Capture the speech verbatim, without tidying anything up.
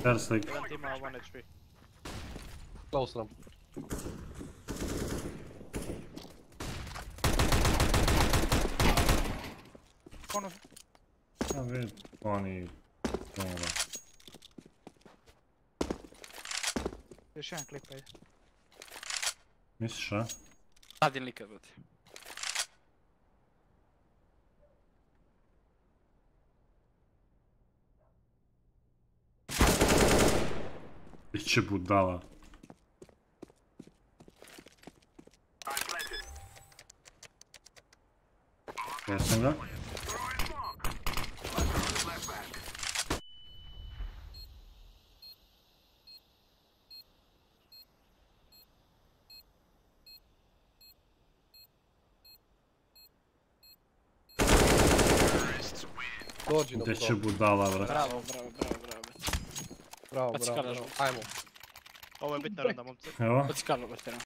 Stairs like. Jedan TIMA, one H P. Close ramp. Ono, A vidi, oni... Dobro. još jedan klip, ajde. Misliš, a? Radim lika, brate. Iće budala. Jesam ga. Dođi na Gdje će pro. budala, vrat. Bravo, bravo, bravo, bravo. Bravo, Baci bravo, kalaž. bravo. Ajmo. Ovo je bitna runda, momci. Evo. Baci Karlo, brate, no.